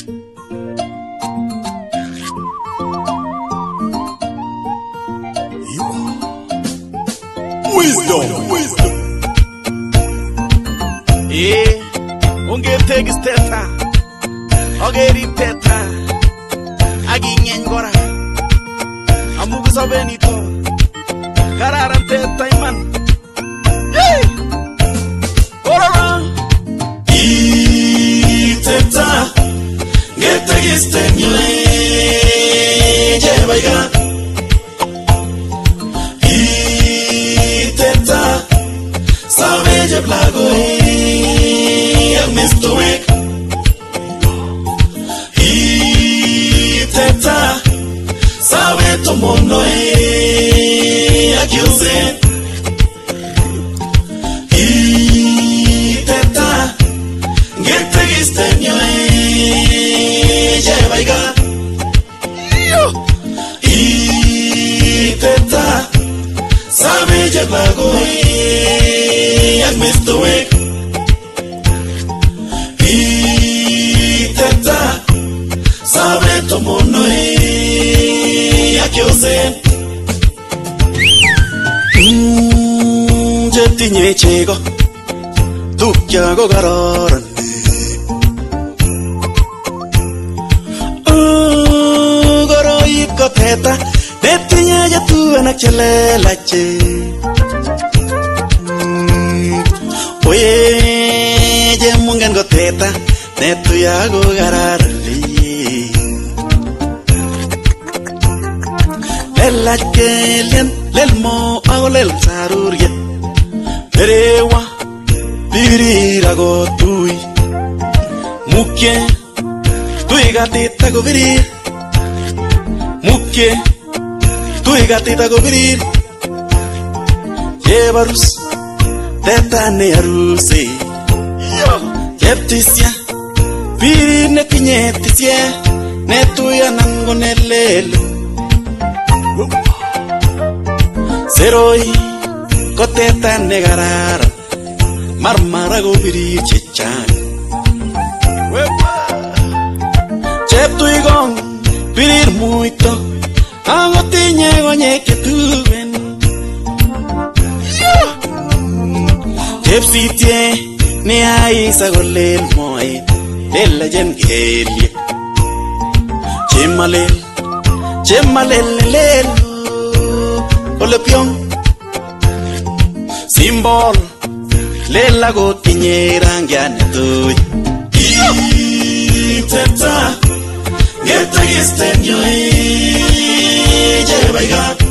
Wisdom. Ungetegis teta, ogeri teta, agingen gora, amugusa benito, kararan teta iman. Teta, getegis tenile, jebaiga. Teta, sabe jeblago Mr. Wick. Teta, sabe tomono akiuze. Teta, getegiste nyoe jebaiga. Teta, sabe jeblago Mr. Wick. Teta, sabe tomono akiuze. Jetinye chego, tukyago kararan. Goroib ko teta, netinye jetuanak chelelache. Oye, jemungen ko teta, netuyago kararan. Lelakelian, lelmo ago lel sarurie. Erewa, birira go tui. Muke, tui gatita go virir. Muke, tui gatita go virir. Yebarus, teta ne aruse. Yeptisia, birir ne tinyetisia. Ne tuya nango ne lelo. Seroi, koteta negarara, marmara go virir chechan. Cheptuigong, virir muito, agotiñe goñe que tuven. Chepsitie, ne ai sagolel moe, della gengelie. Chemalel lelo, olepion. Simbol, lela go tiñerangia netui. Teta, getagiste nyoe, jebaiga.